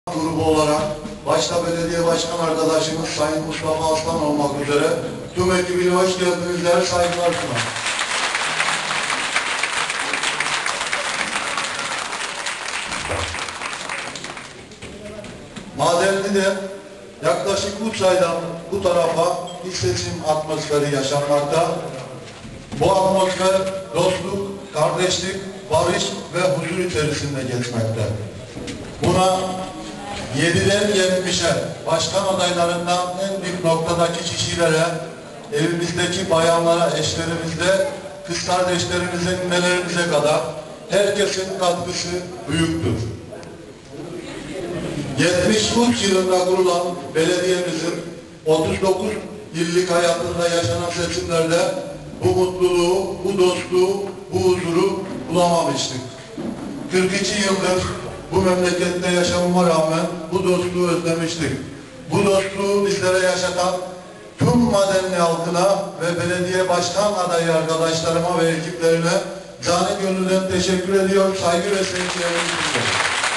grubu olarak başta belediye başkan arkadaşımız Sayın Mustafa Aslan olmak üzere tüm ekibine hoş geldiniz der, saygılar sunar. Madenli'de yaklaşık 3 aydan bu tarafa bir seçim atmosferi yaşanmakta. Bu atmosfer dostluk, kardeşlik, barış ve huzur içerisinde geçmekte. Buna 7'den 70'e başkan adaylarından en dip noktadaki kişilere, evimizdeki bayanlara, eşlerimizle, kız kardeşlerimize, nelerimize kadar herkesin katkısı büyüktür. 73 yılında kurulan belediyemizin 39 yıllık hayatında yaşanan seçimlerde bu mutluluğu, bu dostluğu, bu huzuru bulamamıştık. 42 yıldır bu memlekette yaşamama rağmen bu dostluğu özlemiştik. Bu dostluğu bizlere yaşatan tüm Madenli halkına ve belediye başkan adayı arkadaşlarıma ve ekiplerine canı gönülden teşekkür ediyor, saygı ve sevgilerimi sunuyorum.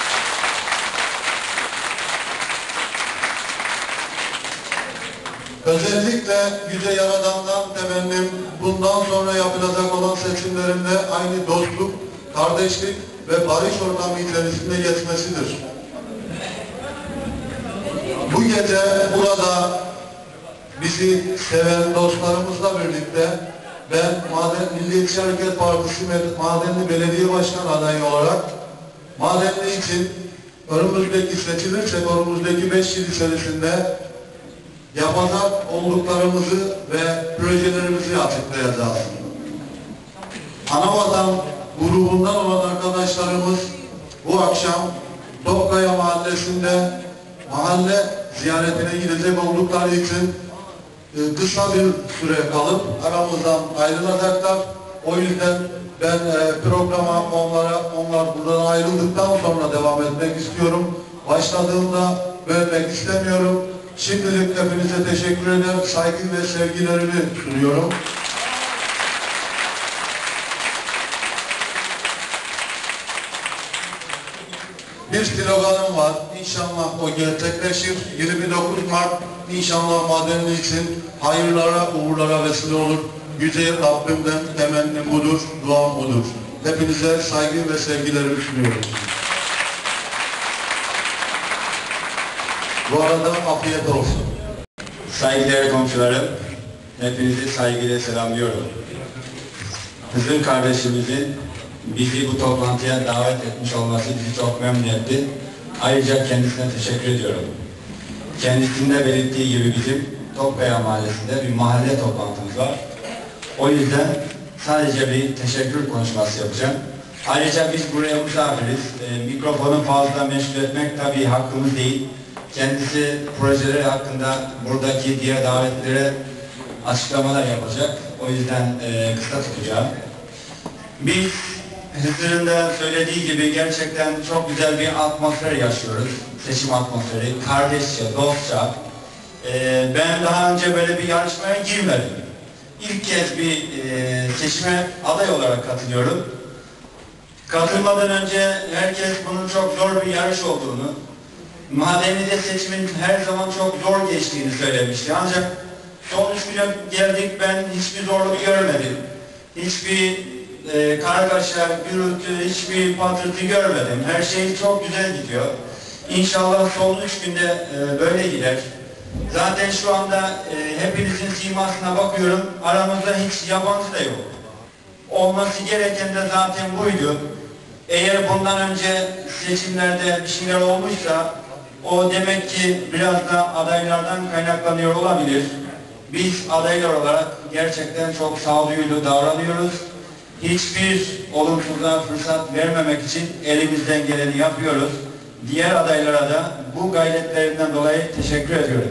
Özellikle Yüce Yaradan'dan temennim bundan sonra yapılacak olan seçimlerimde aynı dostluk, kardeşlik ve barış ortamı içerisinde geçmesidir. Bu gece burada bizi seven dostlarımızla birlikte ben Milliyetçi Hareket Partisi Madenli Belediye Başkan adayı olarak Madenli için önümüzdeki seçilirsek önümüzdeki 5 yıl içerisinde yapacak olduklarımızı ve projelerimizi açıklayacağız. Anavatan grubundan olan arkadaşlarımız bu akşam Topkaya Mahallesi'nde mahalle ziyaretine gidecek oldukları için kısa bir süre kalıp aramızdan ayrılacaklar. O yüzden ben programa onlar buradan ayrıldıktan sonra devam etmek istiyorum. Başladığımda bölmek istemiyorum. Şimdilik hepinize teşekkür eder, saygı ve sevgilerimi sunuyorum. Bir sloganım var, İnşallah o gerçekleşir. 29 Mart inşallah Madenli için hayırlara, uğurlara vesile olur. Yüce Rabbimden temennim budur, duam budur. Hepinize saygı ve sevgilerimi sunuyorum. Bu arada afiyet olsun. Saygıdeğer komşularım, hepinizi saygıyla selamlıyorum. Hızır kardeşimizin bizi bu toplantıya davet etmiş olması bizi çok memnun etti. Ayrıca kendisine teşekkür ediyorum. Kendisinde belirttiği gibi bizim Topkaya Mahallesi'nde bir mahalle toplantımız var. O yüzden sadece bir teşekkür konuşması yapacağım. Ayrıca biz buraya misafiriz. Mikrofonu fazla meşgul etmek tabii hakkımız değil. Kendisi projeleri hakkında buradaki diğer davetlere açıklamalar yapacak. O yüzden kısa tutacağım. Biz Hızır'ın da söylediği gibi gerçekten çok güzel bir atmosfer yaşıyoruz. Seçim atmosferi, kardeşçe, dostça. Ben daha önce böyle bir yarışmaya girmedim. İlk kez bir seçime aday olarak katılıyorum. Katılmadan önce herkes bunun çok zor bir yarış olduğunu, Madenli'de seçimin her zaman çok zor geçtiğini söylemişti. Ancak son 3 güne geldik, ben hiçbir zorluk görmedim. Hiçbir kargaşa, gürültü, hiçbir patırtı görmedim. Her şey çok güzel gidiyor. İnşallah son 3 günde böyle gider. Zaten şu anda hepinizin simasına bakıyorum. Aramızda hiç yabancı da yok. Olması gereken de zaten buydu. Eğer bundan önce seçimlerde bir şeyler olmuşsa o demek ki biraz da adaylardan kaynaklanıyor olabilir. Biz adaylar olarak gerçekten çok sağduyulu davranıyoruz. Hiçbir olumsuzluğa fırsat vermemek için elimizden geleni yapıyoruz. Diğer adaylara da bu gayretlerinden dolayı teşekkür ediyorum.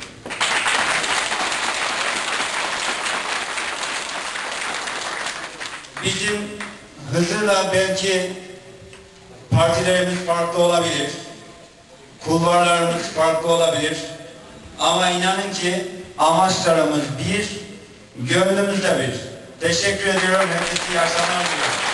Bizim Hızır'la belki partilerimiz farklı olabilir, kulvarlarımız farklı olabilir ama inanın ki amaçlarımız bir, gönlümüz de bir. Teşekkür ediyorum, herkese iyi akşamlar diliyorum.